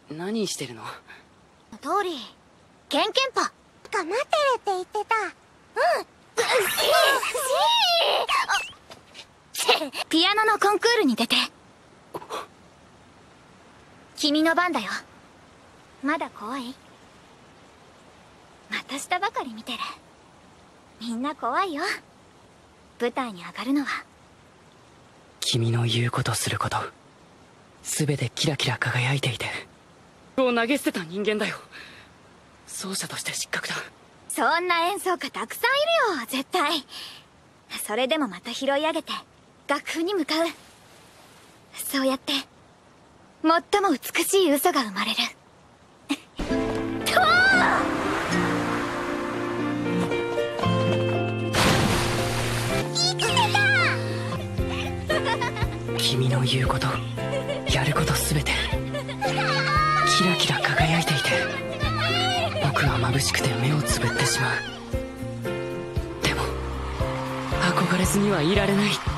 何してるの？ 通りケンケンパが待ってるって言ってた。ピアノのコンクールに出て。君の番だよ。まだ怖い？また下ばかり見てる。みんな怖いよ、舞台に上がるのは。 君の言うことすること全てキラキラ輝いていてを投げ捨てた人間だよ。奏者として失格だ。 そんな演奏家たくさんいるよ、絶対。それでもまた拾い上げて楽譜に向かう。そうやって最も美しい嘘が生まれる。 君の言うことやること全てキラキラ輝いていて僕は眩しくて目をつぶってしまう。でも憧れずにはいられない。